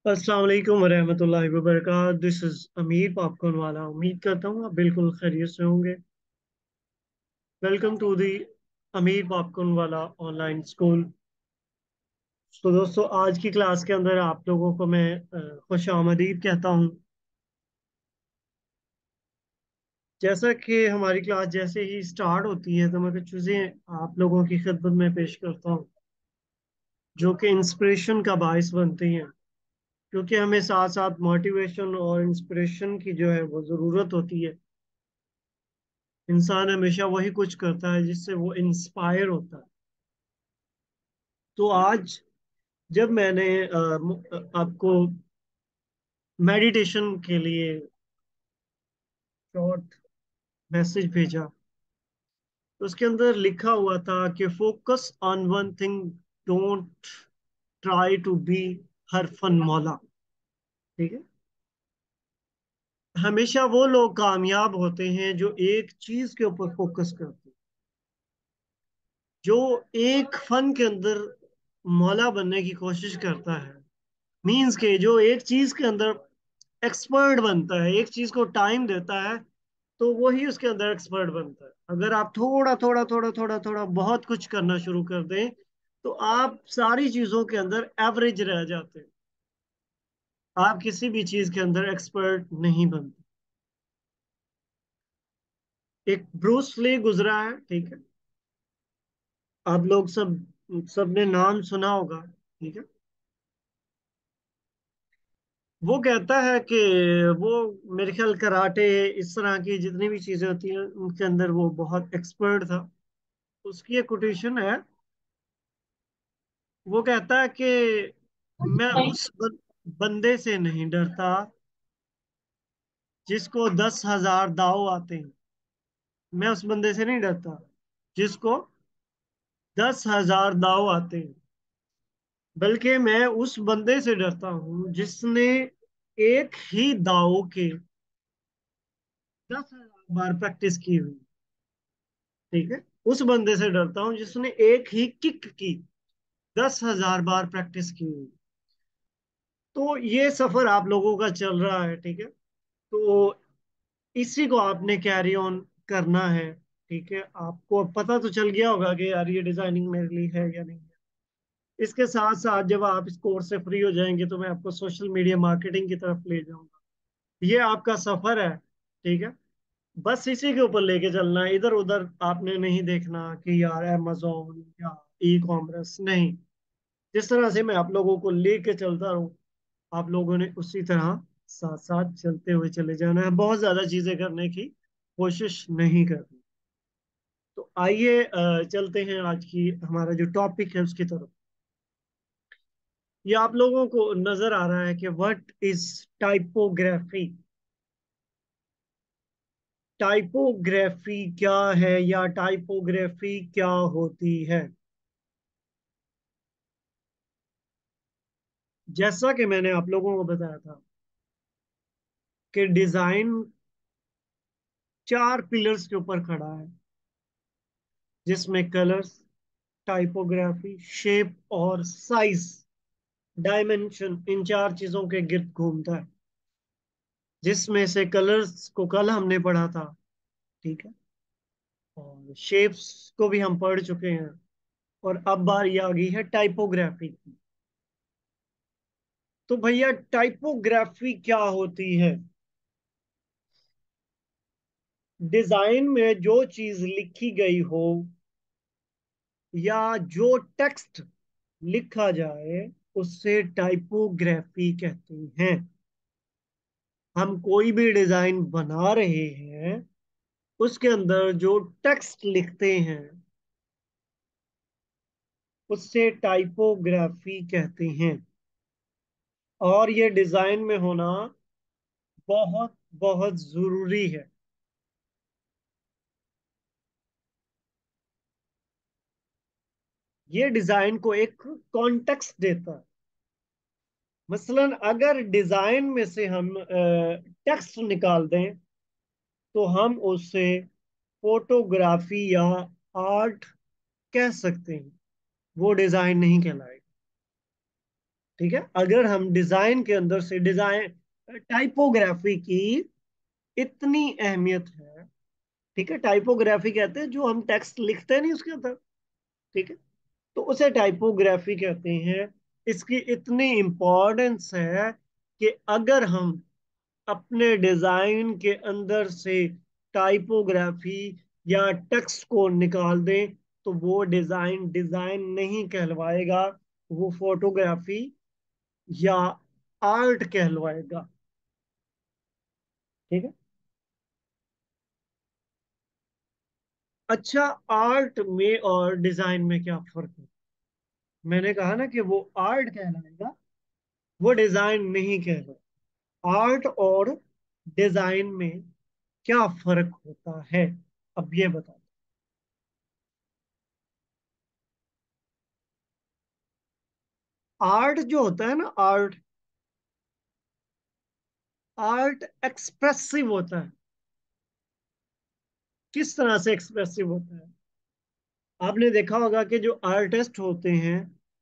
अस्सलाम वालेकुम वरहमतुल्लाहि वबरकातुहू। दिस इज अमीर पॉपकॉर्न वाला। उम्मीद करता हूँ आप बिल्कुल खैरियत से होंगे। वेलकम टू दी अमीर पॉपकॉर्न वाला ऑनलाइन स्कूल। तो दोस्तों, आज की क्लास के अंदर आप लोगों को मैं खुश आमदीद कहता हूँ। जैसा कि हमारी क्लास जैसे ही स्टार्ट होती है तो मैं कुछ चीज़ें आप लोगों की खिदमत में पेश करता हूँ जो कि इंस्पिरेशन का बायस बनती हैं, क्योंकि हमें साथ साथ मोटिवेशन और इंस्पिरेशन की जो है वो ज़रूरत होती है। इंसान हमेशा वही कुछ करता है जिससे वो इंस्पायर होता है। तो आज जब मैंने आपको मेडिटेशन के लिए शॉर्ट मैसेज भेजा, तो उसके अंदर लिखा हुआ था कि focus on one thing, don't try to be हर फन मौला। ठीक है। हमेशा वो लोग कामयाब होते हैं जो एक चीज के ऊपर फोकस करते हैं, जो एक फन के अंदर मौला बनने की कोशिश करता है। मीन्स के जो एक चीज के अंदर एक्सपर्ट बनता है, एक चीज को टाइम देता है, तो वही उसके अंदर एक्सपर्ट बनता है। अगर आप थोड़ा थोड़ा थोड़ा थोड़ा थोड़ा बहुत कुछ करना शुरू कर दें तो आप सारी चीजों के अंदर एवरेज रह जाते हैं। आप किसी भी चीज के अंदर एक्सपर्ट नहीं बनते। एक ब्रूस ली गुजरा है, ठीक है। आप लोग सबने नाम सुना होगा, ठीक है। वो कहता है कि वो, मेरे ख्याल कराटे, इस तरह की जितनी भी चीजें होती हैं उनके अंदर वो बहुत एक्सपर्ट था। उसकी एक कोटेशन है। वो कहता है कि मैं उस बंदे से नहीं डरता जिसको 10,000 दाव आते हैं। मैं उस बंदे से नहीं डरता जिसको 10,000 दाव आते हैं, बल्कि मैं उस बंदे से डरता हूँ जिसने एक ही दाव के 10,000 बार प्रैक्टिस की हुई। ठीक है। उस बंदे से डरता हूँ जिसने एक ही किक की 10,000 बार प्रैक्टिस की हुई। तो ये सफर आप लोगों का चल रहा है, ठीक है। तो इसी को आपने कैरी ऑन करना है। ठीक है। आपको पता तो चल गया होगा कि यार ये डिजाइनिंग मेरे लिए है या नहीं है। इसके साथ साथ जब आप इस कोर्स से फ्री हो जाएंगे तो मैं आपको सोशल मीडिया मार्केटिंग की तरफ ले जाऊंगा। ये आपका सफर है, ठीक है। बस इसी के ऊपर लेके चलना है, इधर उधर आपने नहीं देखना कि यार अमेजोन या ई कॉमर्स नहीं। जिस तरह से मैं आप लोगों को लेके चलता रहूं, आप लोगों ने उसी तरह साथ साथ चलते हुए चले जाना है। बहुत ज्यादा चीजें करने की कोशिश नहीं करनी। तो आइए चलते हैं आज की हमारा जो टॉपिक है उसकी तरफ। ये आप लोगों को नजर आ रहा है कि व्हाट इज टाइपोग्राफी। टाइपोग्राफी क्या है या टाइपोग्राफी क्या होती है। जैसा कि मैंने आप लोगों को बताया था कि डिजाइन 4 पिलर्स के ऊपर खड़ा है, जिसमें कलर्स, टाइपोग्राफी, शेप और साइज, डायमेंशन, इन 4 चीजों के गिर्द घूमता है। जिसमें से कलर्स को कल हमने पढ़ा था, ठीक है। और शेप्स को भी हम पढ़ चुके हैं। और अब बारी आ गई है टाइपोग्राफी की। तो भैया टाइपोग्राफी क्या होती है। डिजाइन में जो चीज लिखी गई हो या जो टेक्स्ट लिखा जाए उससे टाइपोग्राफी कहते हैं। हम कोई भी डिजाइन बना रहे हैं, उसके अंदर जो टेक्स्ट लिखते हैं उससे टाइपोग्राफी कहते हैं। और ये डिजाइन में होना बहुत बहुत जरूरी है। ये डिजाइन को एक कॉन्टेक्स्ट देता है। मसलन अगर डिजाइन में से हम टेक्स्ट निकाल दें तो हम उससे फोटोग्राफी या आर्ट कह सकते हैं। वो डिजाइन नहीं कहलाएगा। ठीक है, अगर हम डिजाइन के अंदर से डिजाइन टाइपोग्राफी की इतनी अहमियत है। ठीक है, टाइपोग्राफी कहते हैं जो हम टेक्स्ट लिखते हैं नहीं उसके अंदर। ठीक है, तो उसे टाइपोग्राफी कहते हैं। इसकी इतनी इम्पोर्टेंस है कि अगर हम अपने डिजाइन के अंदर से टाइपोग्राफी या टेक्स्ट को निकाल दें तो वो डिजाइन डिजाइन नहीं कहलवाएगा, वो फोटोग्राफी या आर्ट कहलवाएगा। ठीक है। अच्छा, आर्ट में और डिजाइन में क्या फर्क है? मैंने कहा ना कि वो आर्ट कहलाएगा, वो डिजाइन नहीं कहलाएगा। आर्ट और डिजाइन में क्या फर्क होता है, अब ये बताओ। आर्ट जो होता है ना, आर्ट आर्ट एक्सप्रेसिव होता है। किस तरह से एक्सप्रेसिव होता है? आपने देखा होगा कि जो आर्टिस्ट होते हैं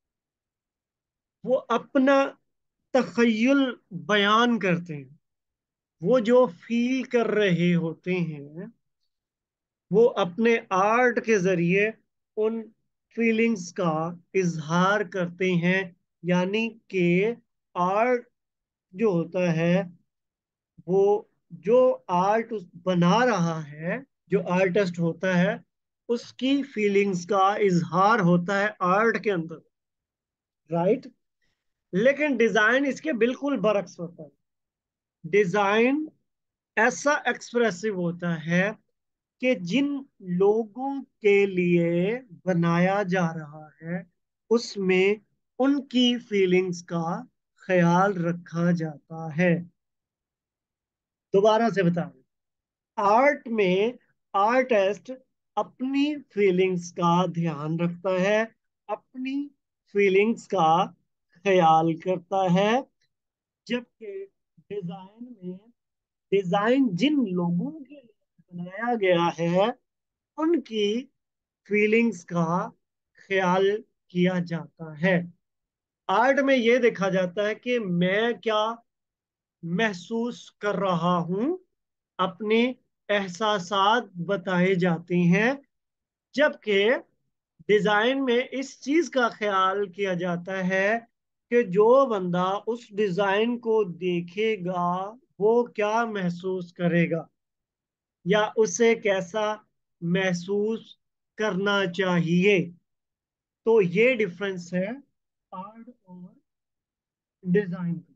वो अपना तखय्युल बयान करते हैं। वो जो फील कर रहे होते हैं वो अपने आर्ट के जरिए उन फीलिंग्स का इजहार करते हैं। यानी कि आर्ट जो होता है वो, जो आर्ट बना रहा है, जो आर्टिस्ट होता है, उसकी फीलिंग्स का इजहार होता है आर्ट के अंदर। राइट। लेकिन डिजाइन इसके बिल्कुल बरक्स होता है। डिजाइन ऐसा एक्सप्रेसिव होता है कि जिन लोगों के लिए बनाया जा रहा है उसमें उनकी फीलिंग्स का ख्याल रखा जाता है। दोबारा से बता रहा हूं, आर्ट में आर्टिस्ट अपनी फीलिंग्स का ध्यान रखता है, अपनी फीलिंग्स का ख्याल करता है। जबकि डिजाइन में, डिजाइन जिन लोगों के लिए बनाया गया है उनकी फीलिंग्स का ख्याल किया जाता है। आर्ट में यह देखा जाता है कि मैं क्या महसूस कर रहा हूं, अपने एहसासात बताए जाते हैं। जबकि डिजाइन में इस चीज का ख्याल किया जाता है कि जो बंदा उस डिजाइन को देखेगा वो क्या महसूस करेगा या उसे कैसा महसूस करना चाहिए। तो ये डिफरेंस है आर्ट और डिजाइन का।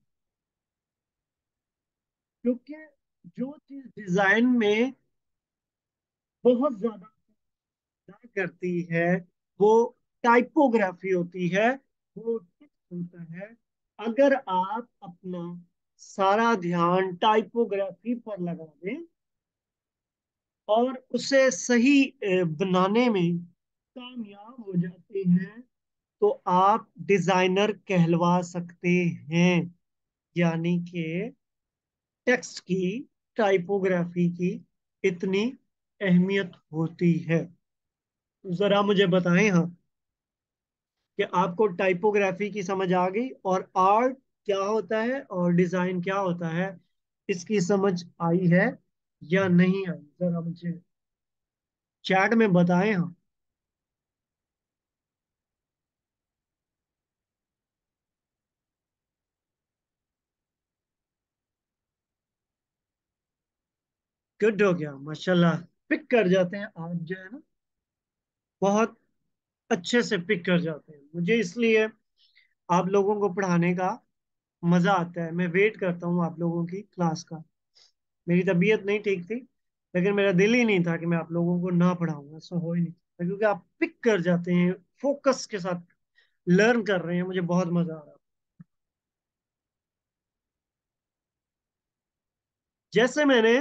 क्योंकि जो चीज डिजाइन में बहुत ज्यादा अदा करती है वो टाइपोग्राफी होती है, वो टेक्स्ट होता है। अगर आप अपना सारा ध्यान टाइपोग्राफी पर लगा दें और उसे सही बनाने में कामयाब हो जाते हैं तो आप डिजाइनर कहलवा सकते हैं। यानी कि टेक्स्ट की, टाइपोग्राफी की इतनी अहमियत होती है। जरा मुझे बताएं हाँ, कि आपको टाइपोग्राफी की समझ आ गई और आर्ट क्या होता है और डिजाइन क्या होता है, इसकी समझ आई है या नहीं आई? जरा मुझे चैट में बताएं हाँ। गुड हो गया, माशाल्लाह। पिक कर जाते हैं आप जो है ना, बहुत अच्छे से पिक कर जाते हैं। मुझे इसलिए आप लोगों को पढ़ाने का मजा आता है। मैं वेट करता हूँ आप लोगों की क्लास का। मेरी तबीयत नहीं ठीक थी लेकिन मेरा दिल ही नहीं था कि मैं आप लोगों को ना पढ़ाऊंगा, ऐसा हो ही नहीं सकता, क्योंकि आप पिक कर जाते हैं, फोकस के साथ लर्न कर रहे हैं, मुझे बहुत मजा आ रहा है। जैसे मैंने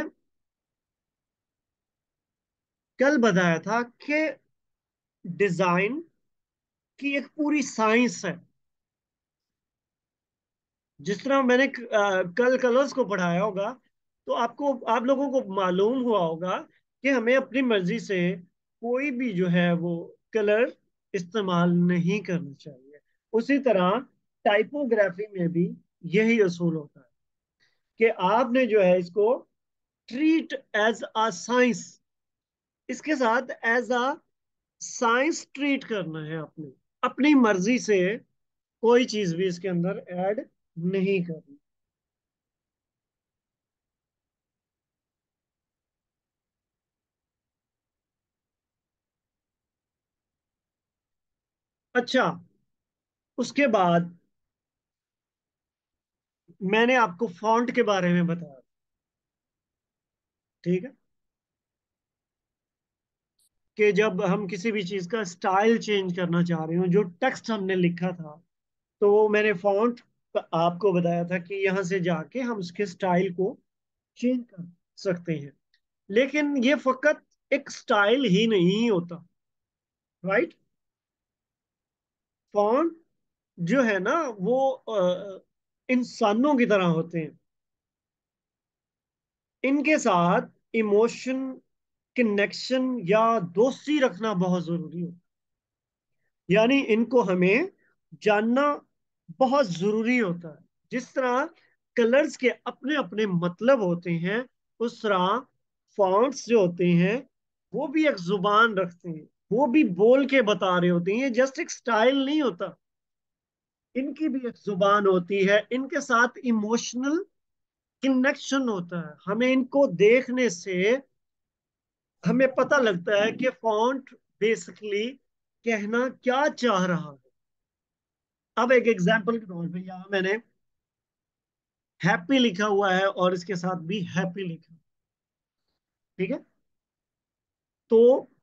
कल बताया था कि डिजाइन की एक पूरी साइंस है। जिस तरह मैंने कल कलर्स को पढ़ाया होगा तो आपको, आप लोगों को मालूम हुआ होगा कि हमें अपनी मर्जी से कोई भी जो है वो कलर इस्तेमाल नहीं करना चाहिए। उसी तरह टाइपोग्राफी में भी यही असूल होता है कि आपने जो है इसको ट्रीट एज अ साइंस, इसके साथ एज अ साइंस ट्रीट करना है आपने, अपनी मर्जी से कोई चीज भी इसके अंदर ऐड नहीं करनी। अच्छा, उसके बाद मैंने आपको फॉन्ट के बारे में बताया, ठीक है, कि जब हम किसी भी चीज का स्टाइल चेंज करना चाह रहे हो, जो टेक्स्ट हमने लिखा था, तो वो मैंने फॉन्ट आपको बताया था कि यहाँ से जाके हम उसके स्टाइल को चेंज कर सकते हैं। लेकिन ये फकत एक स्टाइल ही नहीं होता, राइट। फॉन्ट जो है ना वो इंसानों की तरह होते हैं, इनके साथ इमोशन, कनेक्शन या दोस्ती रखना बहुत जरूरी होता है। यानी इनको हमें जानना बहुत जरूरी होता है। जिस तरह कलर्स के अपने अपने मतलब होते हैं, उस तरह फॉन्ट्स जो होते हैं वो भी एक जुबान रखते हैं, वो भी बोल के बता रहे होते हैं। ये जस्ट एक स्टाइल नहीं होता, इनकी भी एक जुबान होती है, इनके साथ इमोशनल कनेक्शन होता है। हमें इनको देखने से हमें पता लगता है कि फॉन्ट बेसिकली कहना क्या चाह रहा है। अब एक एग्जांपल के तौर पे यहाँ मैंने हैप्पी लिखा हुआ है और इसके साथ भी हैप्पी लिखा, ठीक है। तो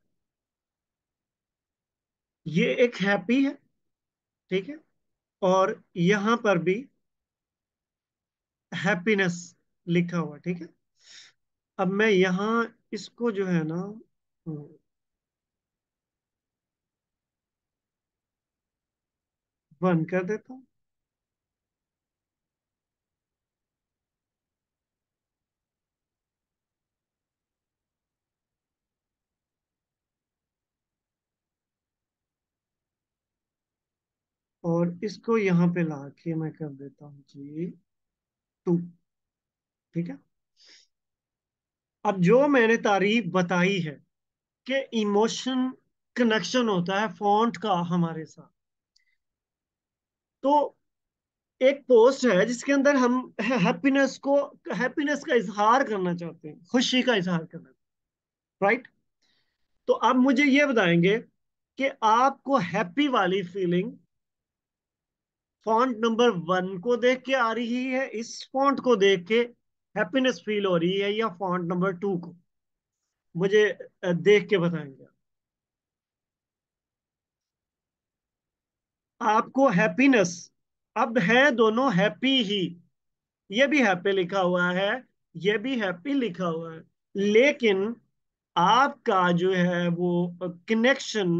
ये एक हैप्पी है, ठीक है, और यहाँ पर भी हैप्पीनेस लिखा हुआ, ठीक है। अब मैं यहाँ इसको जो है ना बंद कर देता हूँ, और इसको यहाँ पे ला के मैं कर देता हूँ जी 2, ठीक है। अब जो मैंने तारीफ बताई है कि इमोशन कनेक्शन होता है फॉन्ट का हमारे साथ, तो एक पोस्ट है जिसके अंदर हम हैप्पीनेस का इजहार करना चाहते हैं, खुशी का इजहार करना, राइट। तो आप मुझे ये बताएंगे कि आपको हैप्पी वाली फीलिंग फॉन्ट नंबर 1 को देख के आ रही है, इस फॉन्ट को देख के हैप्पीनेस फील हो रही है, या फॉन्ट नंबर 2 को? मुझे देख के बताएंगे। आपको हैप्पीनेस, अब है दोनों हैप्पी ही, ये भी हैप्पी लिखा हुआ है, ये भी हैप्पी लिखा हुआ है, लेकिन आपका जो है वो कनेक्शन,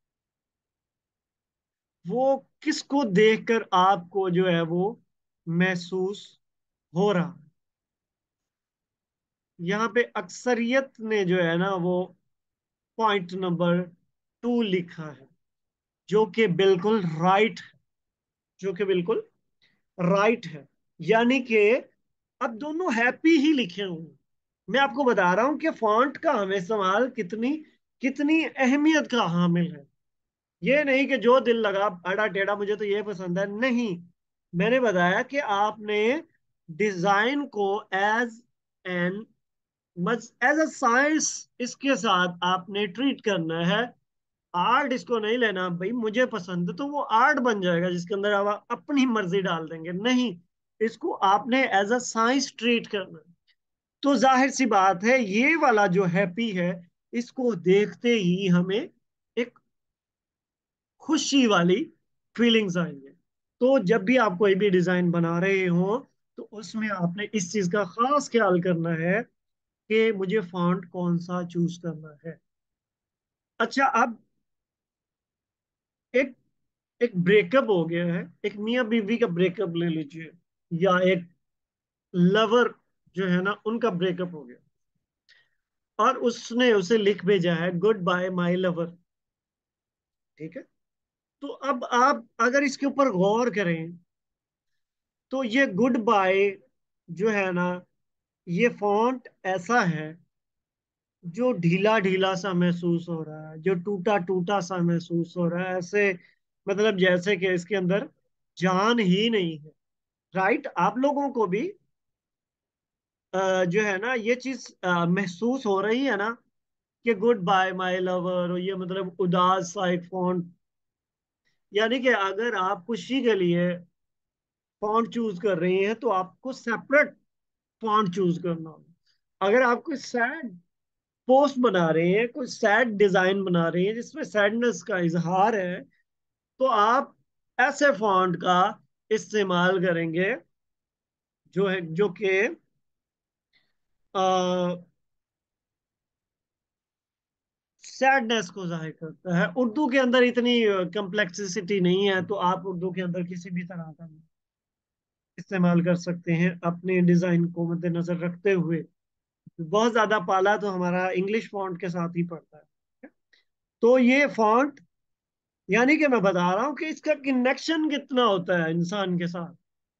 वो किसको देखकर आपको जो है वो महसूस हो रहा है? यहाँ पे अक्सरियत ने जो है ना वो पॉइंट नंबर 2 लिखा है, जो कि बिल्कुल राइट, जो कि बिल्कुल राइट है। यानी कि अब दोनों हैप्पी ही लिखे हुए हैं। मैं आपको बता रहा हूं कि फॉन्ट का हमें इस्तेमाल कितनी कितनी अहमियत का हामिल है। ये नहीं कि जो दिल लगा अड़ा टेढ़ा मुझे तो ये पसंद है, नहीं। मैंने बताया कि आपने डिजाइन को as an as a science इसके साथ आपने ट्रीट करना है। आर्ट इसको नहीं लेना भाई मुझे पसंद है तो वो आर्ट बन जाएगा जिसके अंदर आप अपनी मर्जी डाल देंगे, नहीं। इसको आपने एज अ साइंस ट्रीट करना है। तो जाहिर सी बात है ये वाला जो हैप्पी है, इसको देखते ही हमें एक खुशी वाली फीलिंग्स आएंगे। तो जब भी आप कोई भी डिजाइन बना रहे हो, तो उसमें आपने इस चीज का खास ख्याल करना है कि मुझे फॉन्ट कौन सा चूज करना है। अच्छा, अब एक एक ब्रेकअप हो गया है, एक मियाँ बीवी का ब्रेकअप ले लीजिए, या एक लवर जो है ना उनका ब्रेकअप हो गया, और उसने उसे लिख भेजा है गुड बाय माय लवर, ठीक है। तो अब आप अगर इसके ऊपर गौर करें, तो ये गुड बाय जो है ना, ये फॉन्ट ऐसा है जो ढीला ढीला सा महसूस हो रहा है, जो टूटा टूटा सा महसूस हो रहा है, ऐसे मतलब जैसे कि इसके अंदर जान ही नहीं है। राइट, आप लोगों को भी जो है ना ये चीज महसूस हो रही है ना कि गुड बाय माय लवर, ये मतलब उदास सा एक फॉन्ट। यानी कि अगर आप खुशी के लिए फॉन्ट चूज कर रही हैं तो आपको सेपरेट फॉन्ट चूज करना होगा। अगर आप कोई सैड पोस्ट बना रहे हैं, कोई सैड डिजाइन बना रहे हैं जिसमें सैडनेस का इजहार है, तो आप ऐसे फॉन्ट का इस्तेमाल करेंगे जो है, जो कि सैडनेस को जाहिर करता है। उर्दू के अंदर इतनी कम्प्लेक्सिटी नहीं है, तो आप उर्दू के अंदर किसी भी तरह का इस्तेमाल कर सकते हैं अपने डिजाइन को मद्देनजर रखते हुए। बहुत ज्यादा पाला तो हमारा इंग्लिश फॉन्ट के साथ ही पड़ता है। तो ये फॉन्ट, यानी कि मैं बता रहा हूँ कि इसका कनेक्शन कितना होता है इंसान के साथ।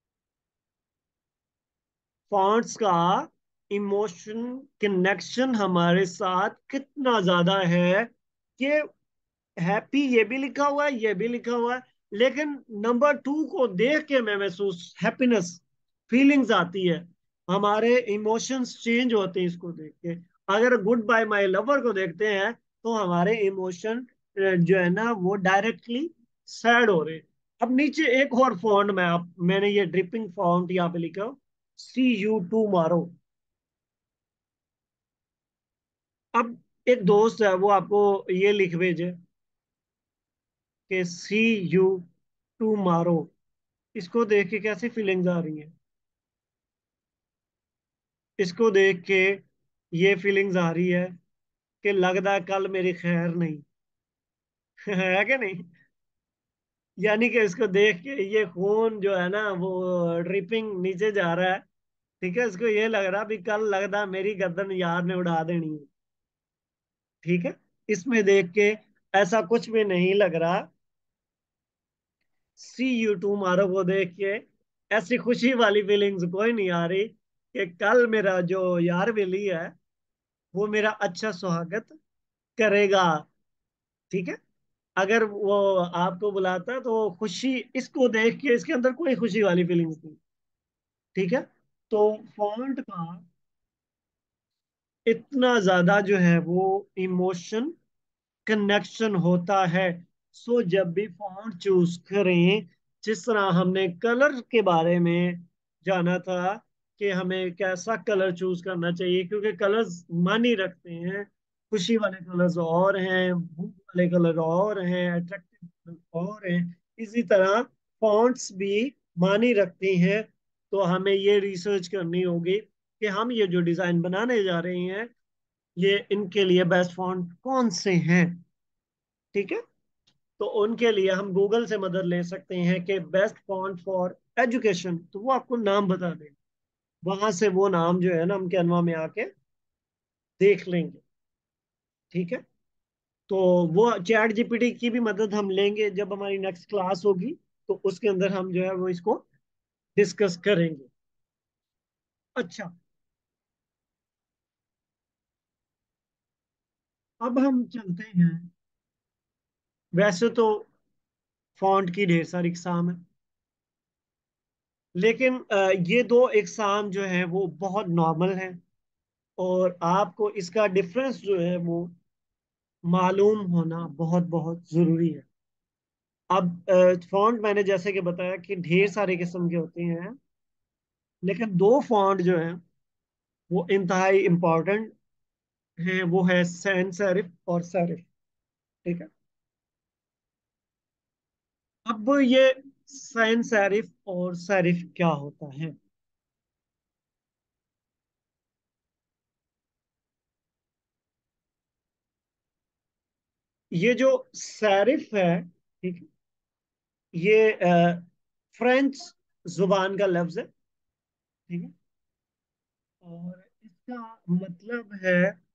फॉन्ट्स का इमोशन कनेक्शन हमारे साथ कितना ज्यादा है कि हैप्पी ये भी लिखा हुआ है, ये भी लिखा हुआ है, लेकिन नंबर टू को देख के मैं महसूस हैप्पीनेस फीलिंग्स आती है। हमारे इमोशंस चेंज होते हैं इसको देख के। अगर गुड बाय माय लवर को देखते हैं तो हमारे इमोशन जो है ना वो डायरेक्टली सैड हो रहे हैं। अब नीचे एक और फॉन्ट में आप मैंने ये ड्रिपिंग फॉन्ट यहाँ पे लिखा, CU2 मारो। अब एक दोस्त है वो आपको ये लिख भेजे कि CU2 मारो। इसको देख के कैसी फीलिंग्स आ रही हैं? इसको देख के ये फीलिंग्स आ रही है कि लगता है कल मेरी खैर नहीं। है कि नहीं? यानी कि इसको देख के ये खून जो है ना वो ड्रिपिंग नीचे जा रहा है। ठीक है, इसको ये लग रहा भी कल लगता मेरी गर्दन यार ने उड़ा देनी है। ठीक है, इसमें देख के ऐसा कुछ भी नहीं लग रहा। CU2 मारो को देख के ऐसी खुशी वाली फीलिंग्स कोई नहीं आ रही कि कल मेरा जो यार बेली है वो मेरा अच्छा स्वागत करेगा। ठीक है, अगर वो आपको बुलाता है तो खुशी, इसको देख के इसके अंदर कोई खुशी वाली फीलिंग्स नहीं। ठीक है, तो फॉन्ट का इतना ज्यादा जो है वो इमोशन कनेक्शन होता है। सो जब भी फॉन्ट चूज करें, जिस तरह हमने कलर के बारे में जाना था कि हमें कैसा कलर चूज करना चाहिए, क्योंकि कलर्स मानी रखते हैं। खुशी वाले कलर्स और हैं, भूख वाले कलर और हैं, अट्रैक्टिव कलर और हैं। इसी तरह फॉन्ट्स भी मानी रखती हैं। तो हमें ये रिसर्च करनी होगी कि हम ये जो डिजाइन बनाने जा रहे हैं, ये इनके लिए बेस्ट फॉन्ट कौन से हैं। ठीक है, तो उनके लिए हम गूगल से मदद ले सकते हैं कि बेस्ट फॉन्ट फॉर एजुकेशन, तो वो आपको नाम बता दें। वहां से वो नाम जो है ना हम कैनवा में आके देख लेंगे। ठीक है, तो वो ChatGPT की भी मदद हम लेंगे जब हमारी नेक्स्ट क्लास होगी। तो उसके अंदर हम जो है वो इसको डिस्कस करेंगे। अच्छा, अब हम चलते हैं। वैसे तो फॉन्ट की ढेर सारी इकसाम है, लेकिन ये दो इकसाम जो है वो बहुत नॉर्मल है, और आपको इसका डिफरेंस जो है वो मालूम होना बहुत बहुत जरूरी है। अब फॉन्ट मैंने जैसे कि बताया कि ढेर सारे किस्म के होते हैं, लेकिन दो फॉन्ट जो हैं वो इंतहाई इंपॉर्टेंट हैं। वो है सैन सेरिफ और सेरिफ। ठीक है, अब ये सैन सेरिफ और सेरिफ क्या होता है? ये जो सेरिफ है, ठीक है, ये फ्रेंच जुबान का लफ्ज है। ठीक है, और इसका मतलब है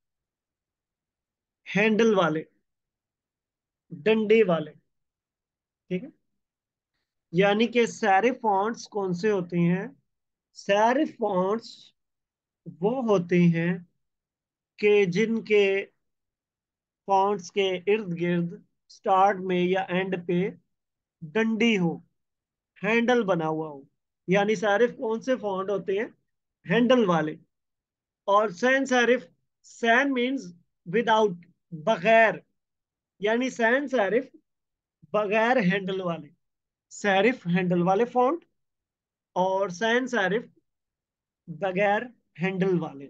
हैंडल वाले, डंडे वाले। ठीक है, यानी कि सेरिफ फॉन्ट्स कौन से होते हैं? सेरिफ फॉन्ट्स वो होते हैं कि जिनके फॉन्ट्स के इर्द गिर्द स्टार्ट में या एंड पे डंडी हो, हैंडल बना हुआ हो। यानी सेरिफ कौन से फॉन्ट होते हैं? हैंडल वाले। और sans serif, sans means without, बगैर। यानी सैन सेरिफ बगैर हैंडल वाले, सेरिफ हैंडल वाले फॉन्ट, और सैन सेरिफ बगैर हैंडल वाले।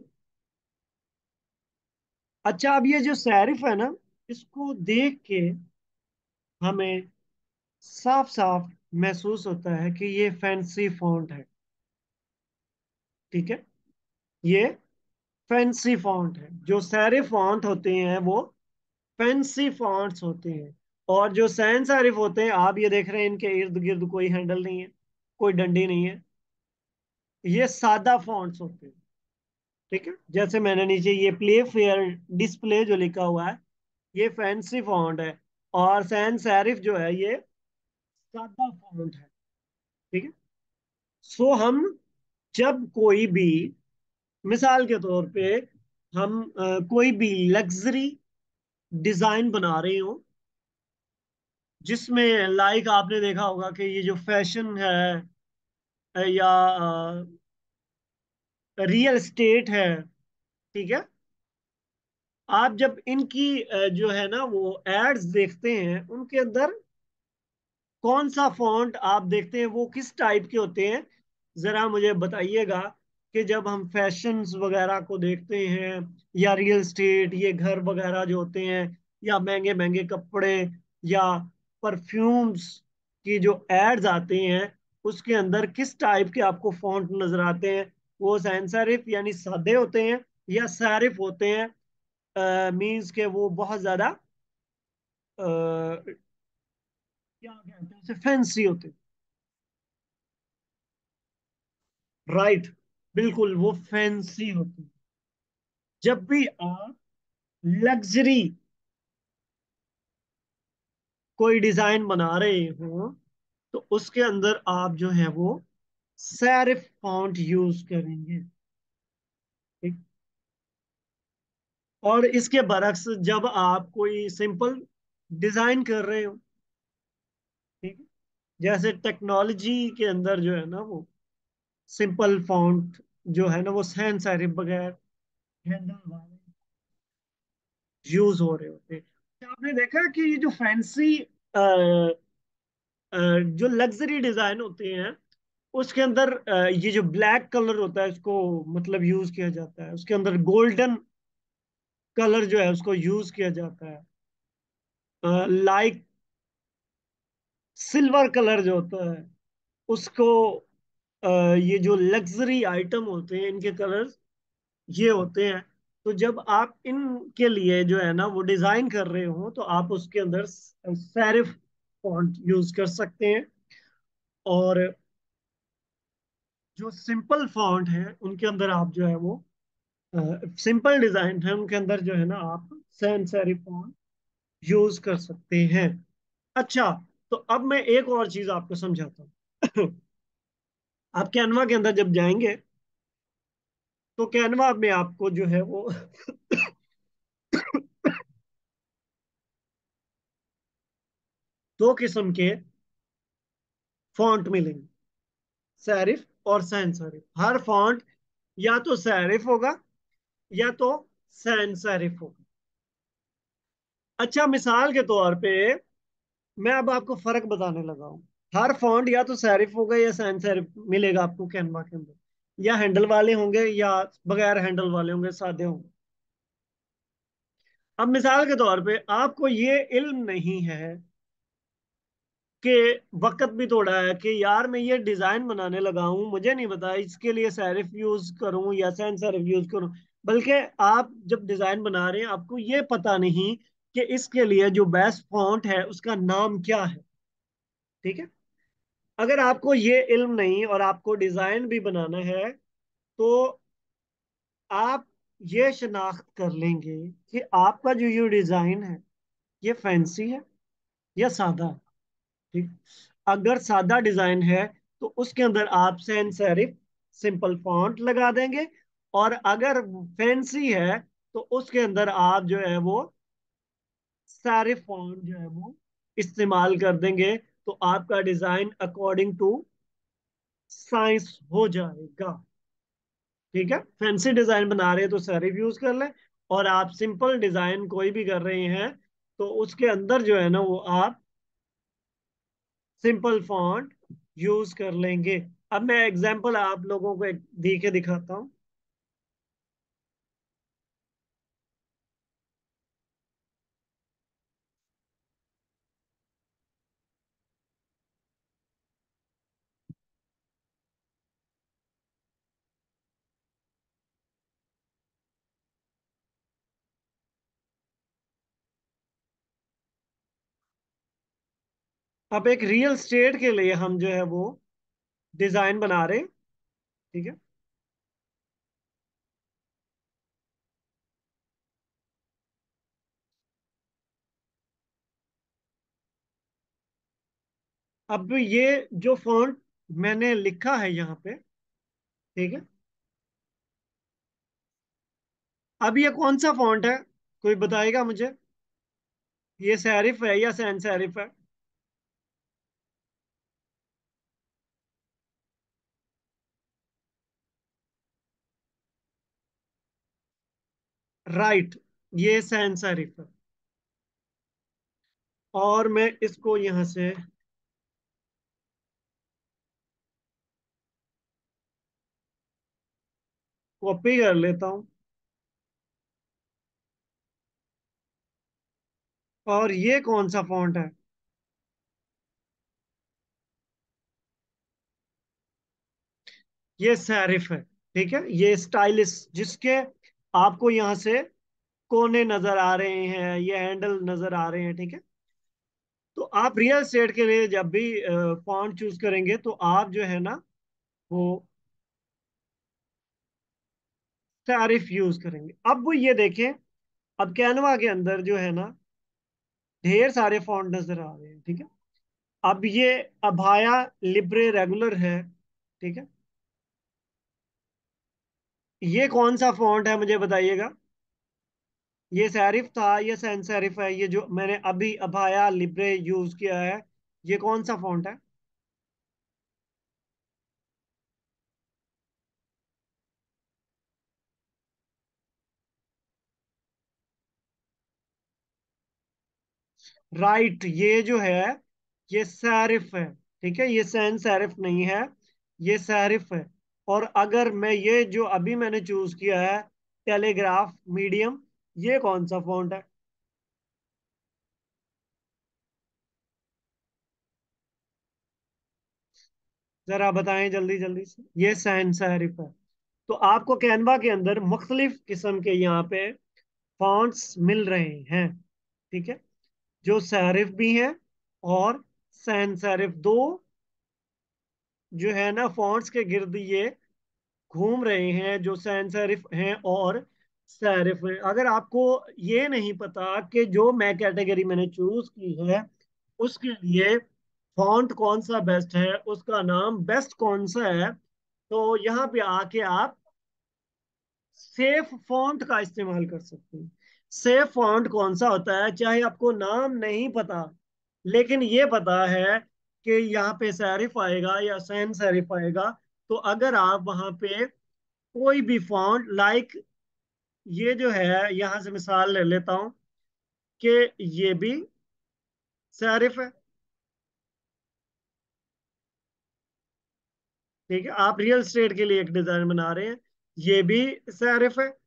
अच्छा, अब ये जो सेरिफ है ना, इसको देख के हमें साफ साफ महसूस होता है कि ये फैंसी फॉन्ट है। ठीक है, ये फैंसी फॉन्ट है। जो सेरिफ फॉन्ट होते हैं वो फैंसी फॉन्ट्स होते हैं। और जो सैन सेरिफ होते हैं, आप ये देख रहे हैं, इनके इर्द गिर्द कोई हैंडल नहीं है, कोई डंडी नहीं है, ये सादा फॉन्ट्स होते हैं। ठीक है, जैसे मैंने नीचे ये प्ले फेयर डिस्प्ले जो लिखा हुआ है, ये फैंसी फॉन्ट है। और सैन सेरिफ जो है, ये सादा फॉन्ट है। ठीक है। सो हम जब कोई भी, मिसाल के तौर पे, हम कोई भी लग्जरी डिजाइन बना रहे हो, जिसमें लाइक आपने देखा होगा कि ये जो फैशन है, या रियल एस्टेट है, ठीक है, आप जब इनकी जो है ना वो एड्स देखते हैं, उनके अंदर कौन सा फॉन्ट आप देखते हैं, वो किस टाइप के होते हैं, जरा मुझे बताइएगा। कि जब हम फैशंस वगैरह को देखते हैं, या रियल स्टेट, ये घर वगैरह जो होते हैं, या महंगे महंगे कपड़े, या परफ्यूम्स की जो एड्स आते हैं, उसके अंदर किस टाइप के आपको फॉन्ट नजर आते हैं? वो सैन सेरिफ यानी सादे होते हैं, या सैरिफ होते हैं, मीन्स के वो बहुत ज्यादा क्या कहते हैं उसे, फैंसी होते हैं। राइट, बिल्कुल वो फैंसी होती है। जब भी आप लग्जरी कोई डिजाइन बना रहे हो, तो उसके अंदर आप जो है वो सैरिफ फॉन्ट यूज करेंगे। ठीक। और इसके बरक्स जब आप कोई सिंपल डिजाइन कर रहे हो, ठीक है, जैसे टेक्नोलॉजी के अंदर जो है ना वो सिंपल फॉन्ट जो है ना वो सैन सेरिफ बगैर हैंडल वाले यूज हो रहे होते हैं। क्या आपने देखा कि ये जो फैंसी जो लग्जरी डिजाइन होते हैं, उसके अंदर ये जो ब्लैक कलर होता है, इसको मतलब यूज किया जाता है। उसके अंदर गोल्डन कलर जो है उसको यूज किया जाता है। लाइक सिल्वर कलर जो होता है उसको, ये जो लग्जरी आइटम होते हैं इनके कलर्स ये होते हैं। तो जब आप इनके लिए जो है ना वो डिजाइन कर रहे हो, तो आप उसके अंदर सेरिफ फॉन्ट यूज कर सकते हैं। और जो सिंपल फॉन्ट है उनके अंदर आप जो है वो, सिंपल डिजाइन है उनके अंदर जो है ना आप सैन सेरिफ फॉन्ट यूज कर सकते हैं। अच्छा, तो अब मैं एक और चीज आपको समझाता हूँ। आप कैनवा के अंदर जब जाएंगे, तो कैनवा में आपको जो है वो दो किस्म के फॉन्ट मिलेंगे, सैरिफ और सैन सेरिफ। हर फॉन्ट या तो सैरिफ होगा, या तो सैन सेरिफ होगा। अच्छा, मिसाल के तौर पे मैं अब आपको फर्क बताने लगा हूँ। हर फॉन्ट या तो सैरिफ होगा या सैन सेरिफ मिलेगा आपको कैनवा के अंदर, या हैंडल वाले होंगे या बगैर हैंडल वाले होंगे, सादे होंगे। अब मिसाल के तौर पे आपको ये इल्म नहीं है कि वक्त भी थोड़ा है कि यार मैं ये डिजाइन बनाने लगा हूं, मुझे नहीं पता इसके लिए सैरिफ यूज करूं या सैन सेरिफ यूज करूं। बल्कि आप जब डिजाइन बना रहे हैं, आपको ये पता नहीं कि इसके लिए जो बेस्ट फॉन्ट है उसका नाम क्या है। ठीक है। अगर आपको ये इल्म नहीं और आपको डिजाइन भी बनाना है, तो आप ये शनाख्त कर लेंगे कि आपका जो ये डिजाइन है, ये फैंसी है या सादा है। ठीक। अगर सादा डिजाइन है तो उसके अंदर आप सैन सेरिफ सिंपल फॉन्ट लगा देंगे, और अगर फैंसी है तो उसके अंदर आप जो है वो सेरिफ फॉन्ट जो है वो इस्तेमाल कर देंगे, तो आपका डिजाइन अकॉर्डिंग टू साइंस हो जाएगा। ठीक है, फैंसी डिजाइन बना रहे हैं तो सेरिफ यूज कर लें, और आप सिंपल डिजाइन कोई भी कर रहे हैं तो उसके अंदर जो है ना वो आप सिंपल फॉन्ट यूज कर लेंगे। अब मैं एग्जांपल आप लोगों को एक दी के दिखाता हूँ। अब एक रियल स्टेट के लिए हम जो है वो डिजाइन बना रहे हैं। ठीक है, अब ये जो फॉन्ट मैंने लिखा है यहाँ पे, ठीक है, अब ये कौन सा फॉन्ट है, कोई बताएगा मुझे? ये सैरिफ है या सैन सैरिफ है? राइट, ये सैन सैरिफ है। और मैं इसको यहां से कॉपी कर लेता हूँ। और ये कौन सा फॉन्ट है? ये सैरिफ है। ठीक है, ये स्टाइलिश, जिसके आपको यहाँ से कोने नजर आ रहे हैं, ये हैंडल नजर आ रहे हैं। ठीक है, तो आप रियल एस्टेट के लिए जब भी फॉन्ट चूज करेंगे तो आप जो है ना वो सैरिफ यूज करेंगे। अब वो ये देखें, अब कैनवा के अंदर जो है ना ढेर सारे फॉन्ट नजर आ रहे हैं। ठीक है, अब ये अभाया लिब्रे रेगुलर है। ठीक है, ये कौन सा फॉन्ट है मुझे बताइएगा? ये सैरिफ था, ये सैन सैरिफ है? ये जो मैंने अभी अभाया लिब्रे यूज किया है, ये कौन सा फॉन्ट है? राइट, ये जो है ये सैरिफ है। ठीक है, ये सैन सैरिफ नहीं है, ये सैरिफ है। और अगर मैं ये जो अभी मैंने चूज किया है टेलीग्राफ मीडियम, ये कौन सा फॉन्ट है? जरा बताएं जल्दी जल्दी से। ये सैन सैरिफ है। तो आपको कैनवा के अंदर मुख्तलिफ किस्म के यहाँ पे फॉन्ट्स मिल रहे हैं। ठीक है, जो सैरिफ भी हैं और सैन सैरिफ, दो जो है ना फॉन्ट्स के गिर्द ये घूम रहे हैं, जो सैन सेरिफ हैं और सैरिफ हैं। अगर आपको ये नहीं पता कि जो मैं कैटेगरी मैंने चूज की है उसके लिए फॉन्ट कौन सा बेस्ट है, उसका नाम बेस्ट कौन सा है, तो यहाँ पे आके आप सेफ फॉन्ट का इस्तेमाल कर सकते हैं। सेफ फॉन्ट कौन सा होता है? चाहे आपको नाम नहीं पता लेकिन ये पता है कि यहाँ पे सैरिफ आएगा या सैन सैरिफ आएगा, तो अगर आप वहां पे कोई भी फॉन्ट लाइक, ये जो है यहां से मिसाल ले लेता हूं कि ये भी सैरिफ है। ठीक है, आप रियल स्टेट के लिए एक डिजाइन बना रहे हैं, ये भी सैरिफ है।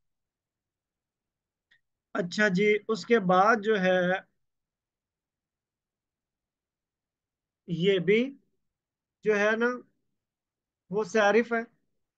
अच्छा जी, उसके बाद जो है ये भी जो है ना वो सैरिफ है।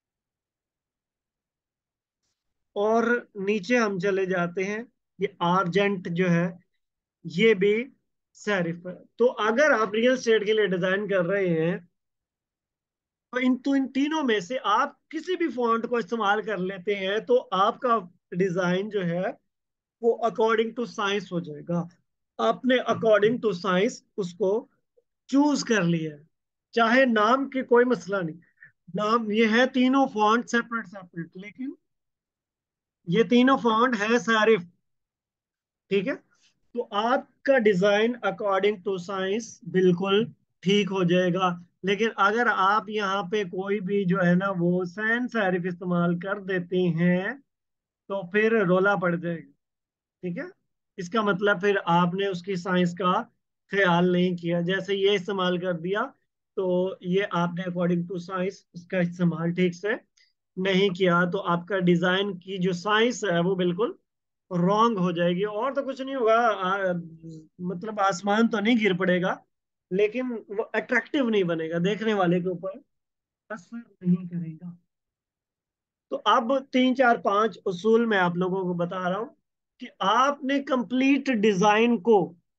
और नीचे हम चले जाते हैं, ये आर्जेंट जो है ये भी सैरिफ है। तो अगर आप रियल स्टेट के लिए डिजाइन कर रहे हैं तो इन तीनों में से आप किसी भी फॉन्ट को इस्तेमाल कर लेते हैं तो आपका डिजाइन जो है वो अकॉर्डिंग टू साइंस हो जाएगा। आपने अकॉर्डिंग टू साइंस उसको चूज कर लिया है, चाहे नाम की कोई मसला नहीं। नाम ये है तीनों फॉन्ट सेपरेट सेपरेट, लेकिन ये तीनों फॉन्ट है सारिफ। ठीक है, तो आपका डिजाइन अकॉर्डिंग टू साइंस बिल्कुल ठीक हो जाएगा। लेकिन अगर आप यहाँ पे कोई भी जो है ना वो सैन सेरिफ इस्तेमाल कर देते हैं तो फिर रोला पड़ जाएगा। ठीक है, इसका मतलब फिर आपने उसकी साइंस का ख्याल नहीं किया। जैसे ये इस्तेमाल कर दिया तो ये आपने अकॉर्डिंग टू साइंस इसका इस्तेमाल ठीक से नहीं किया, तो आपका डिजाइन की जो साइंस है वो बिल्कुल रॉन्ग हो जाएगी। और तो कुछ नहीं होगा, मतलब आसमान तो नहीं गिर पड़ेगा, लेकिन वो अट्रैक्टिव नहीं बनेगा, देखने वाले के ऊपर असर नहीं करेगा। तो अब तीन चार पांच उसूल मैं आप लोगों को बता रहा हूं कि आपने कंप्लीट डिजाइन को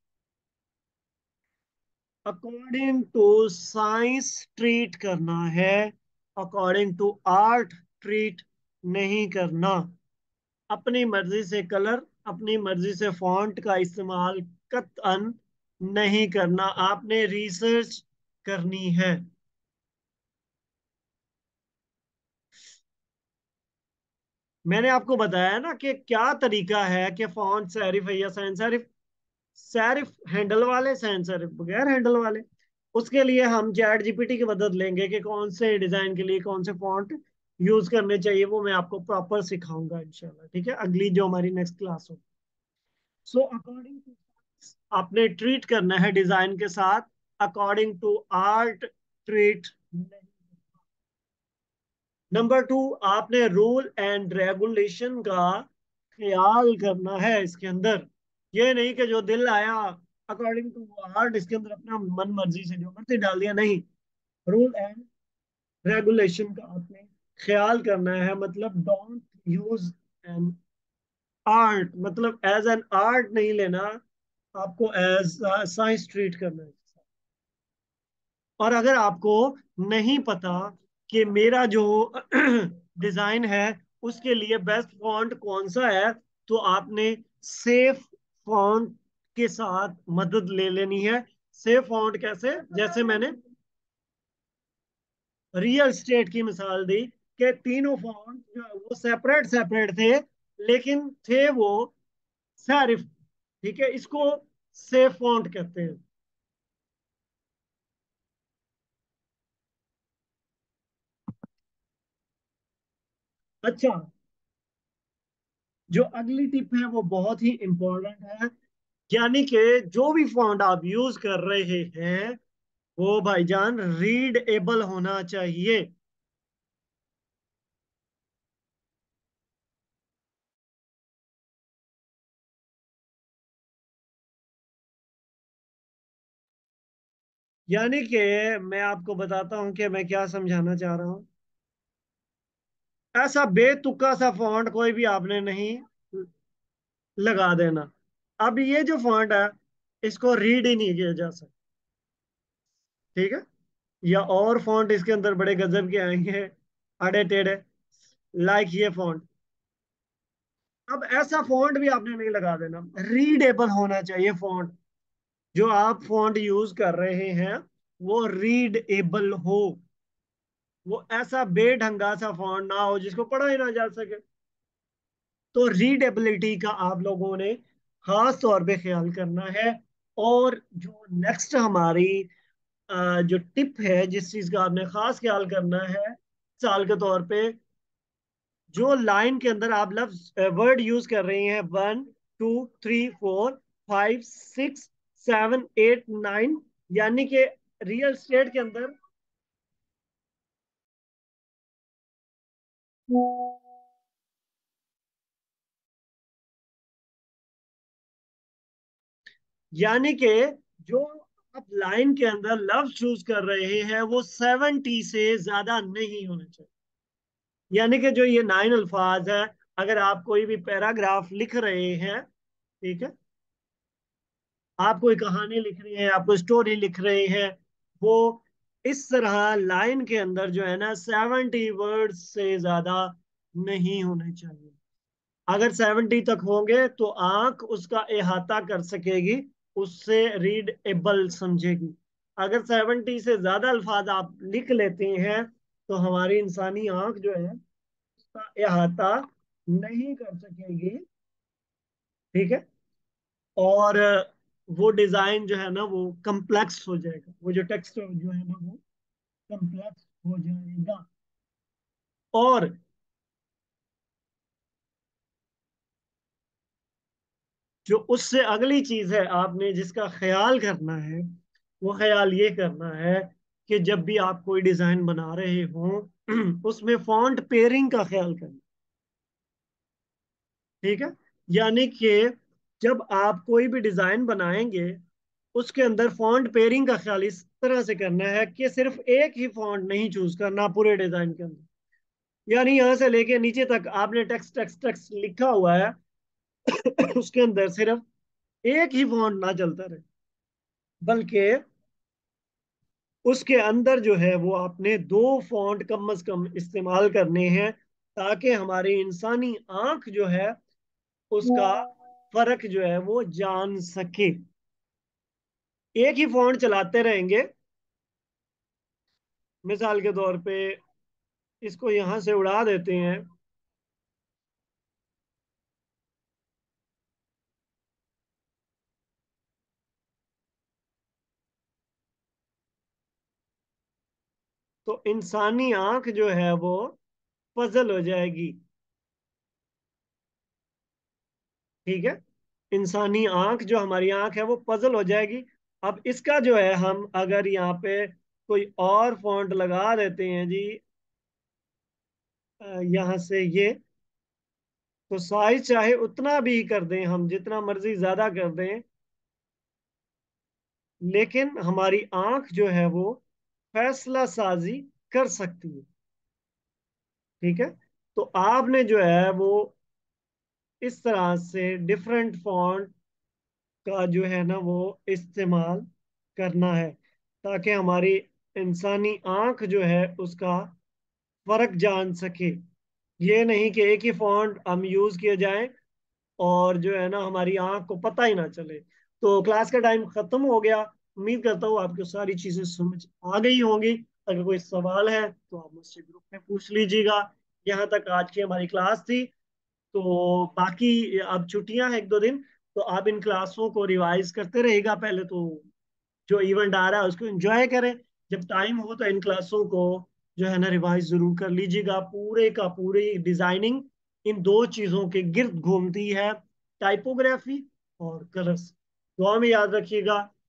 अकॉर्डिंग टू साइंस ट्रीट करना है, अकॉर्डिंग टू आर्ट ट्रीट नहीं करना। अपनी मर्जी से कलर, अपनी मर्जी से फॉन्ट का इस्तेमाल कतअन नहीं करना, आपने रिसर्च करनी है। मैंने आपको बताया ना कि क्या तरीका है कि फॉन्ट सेरिफ है या सैन सेरिफ। सेरिफ हैंडल वाले, सैन सेरिफ बगैर हैंडल वाले। उसके लिए हम चैट जीपीटी की मदद लेंगे कि कौन से डिजाइन के लिए कौन से फॉन्ट यूज करने चाहिए, वो मैं आपको प्रॉपर सिखाऊंगा इंशाल्लाह। ठीक है, अगली जो हमारी नेक्स्ट क्लास हो। सो अकॉर्डिंग टू आपने ट्रीट करना है डिजाइन के साथ, अकॉर्डिंग टू आर्ट ट्रीट नहीं। नंबर टू, आपने रूल एंड रेगुलेशन का ख्याल करना है इसके अंदर। ये नहीं कि जो दिल आया अकॉर्डिंग टू आर्ट इसके अंदर अपना मन मर्जी से जो मर्जी डाल दिया, नहीं। रूल एंड रेगुलेशन का आपने ख्याल करना है। मतलब डोंट यूज एन आर्ट, मतलब एज एन आर्ट नहीं लेना, आपको एज साइंस ट्रीट करना है। और अगर आपको नहीं पता कि मेरा जो डिजाइन है उसके लिए बेस्ट फॉन्ट कौन सा है, तो आपने सेफ फॉन्ट के साथ मदद ले लेनी है। सेफ फॉन्ट कैसे? जैसे मैंने रियल स्टेट की मिसाल दी कि तीनों फॉन्ट जो है वो सेपरेट सेपरेट थे, लेकिन थे वो सेरिफ। ठीक है, इसको सेफ फॉन्ट कहते हैं। अच्छा, जो अगली टिप है वो बहुत ही इंपॉर्टेंट है। यानी कि जो भी फॉन्ट आप यूज कर रहे हैं वो भाईजान रीड एबल होना चाहिए। यानी कि मैं आपको बताता हूं कि मैं क्या समझाना चाह रहा हूं। ऐसा बेतुका सा फॉन्ट कोई भी आपने नहीं लगा देना। अब ये जो फॉन्ट है इसको रीड ही नहीं किया जा सकता। ठीक है, या और फॉन्ट इसके अंदर बड़े गजब के आएंगे, अड़े टेढ़े, लाइक ये फॉन्ट। अब ऐसा फॉन्ट भी आपने नहीं लगा देना, रीडेबल होना चाहिए फॉन्ट। जो आप फॉन्ट यूज कर रहे हैं वो रीड एबल हो, वो ऐसा बेढंगा सा फॉन्ट ना हो जिसको पढ़ा ही ना जा सके। तो रीडेबिलिटी का आप लोगों ने खास तौर पे ख्याल करना है। और जो नेक्स्ट हमारी जो टिप है जिस चीज का आपने खास ख्याल करना है साल के तौर पे, जो लाइन के अंदर आप लफ्ज वर्ड यूज कर रहे हैं, 1 2 3 4 5 6 7 8 9, यानी कि रियल स्टेट के अंदर, यानी कि जो आप लाइन के अंदर लफ्ज चूज कर रहे हैं वो 70 से ज्यादा नहीं होने चाहिए। यानी कि जो ये 9 अल्फाज है, अगर आप कोई भी पैराग्राफ लिख रहे हैं, ठीक है, आप कोई कहानी लिख रहे हैं, आप कोई स्टोरी लिख रहे हैं, वो इस तरह लाइन के अंदर जो है ना 70 वर्ड से ज्यादा नहीं होने चाहिए। अगर 70 तक होंगे तो आंख उसका अहाता कर सकेगी, उससे रीड एबल समझेगी। अगर 70 से ज्यादा अल्फाज आप लिख लेते हैं तो हमारी इंसानी आंख जो है उसका अहाता नहीं कर सकेगी। ठीक है। और वो डिजाइन जो है ना वो कम्प्लेक्स हो जाएगा, वो जो टेक्स्ट जो है ना वो कम्प्लेक्स हो जाएगा। और जो उससे अगली चीज है आपने जिसका ख्याल करना है, वो ख्याल ये करना है कि जब भी आप कोई डिजाइन बना रहे हो उसमें फॉन्ट पेयरिंग का ख्याल करना। ठीक है। यानी कि जब आप कोई भी डिजाइन बनाएंगे उसके अंदर फॉन्ट पेयरिंग का ख्याल इस तरह से करना है कि सिर्फ एक ही फॉन्ट नहीं चूज करना पूरे डिजाइन के अंदर। यानी यहां से लेके नीचे तक आपने टेक्स्ट टेक्स्ट टेक्स्ट लिखा हुआ है उसके अंदर सिर्फ एक ही फॉन्ट ना चलता रहे, बल्कि उसके अंदर जो है वो आपने दो फॉन्ट कम से कम इस्तेमाल करने हैं, ताकि हमारी इंसानी आंख जो है उसका फर्क जो है वो जान सके। एक ही फॉन्ट चलाते रहेंगे, मिसाल के तौर पे इसको यहां से उड़ा देते हैं, तो इंसानी आंख जो है वो पजल हो जाएगी। ठीक है। इंसानी आंख जो हमारी आंख है वो पजल हो जाएगी। अब इसका जो है हम अगर यहाँ पे कोई और फॉन्ट लगा देते हैं जी, यहाँ से ये, तो साइज चाहे उतना भी कर दें हम, जितना मर्जी ज्यादा कर दें, लेकिन हमारी आंख जो है वो फैसला साजी कर सकती है। ठीक है। तो आपने जो है वो इस तरह से डिफरेंट फॉन्ट का जो है ना वो इस्तेमाल करना है, ताकि हमारी इंसानी आंख जो है उसका फर्क जान सके। ये नहीं कि एक ही फॉन्ट हम यूज किए जाएं और जो है ना हमारी आंख को पता ही ना चले। तो क्लास का टाइम खत्म हो गया। उम्मीद करता हूँ आपको सारी चीजें समझ आ गई होंगी। अगर कोई सवाल है तो आप मुझसे ग्रुप में पूछ लीजिएगा। यहाँ तक आज की हमारी क्लास थी। तो बाकी अब छुट्टियां हैं 1-2 दिन, तो आप इन क्लासों को रिवाइज करते रहेगा। पहले तो जो इवेंट आ रहा है उसको एंजॉय करें, जब टाइम हो तो इन क्लासों को जो है ना रिवाइज जरूर कर लीजिएगा। पूरे का पूरी डिजाइनिंग इन दो चीजों के गिर्द घूमती है, टाइपोग्राफी और कलर्स। दुआ में याद रखिएगा।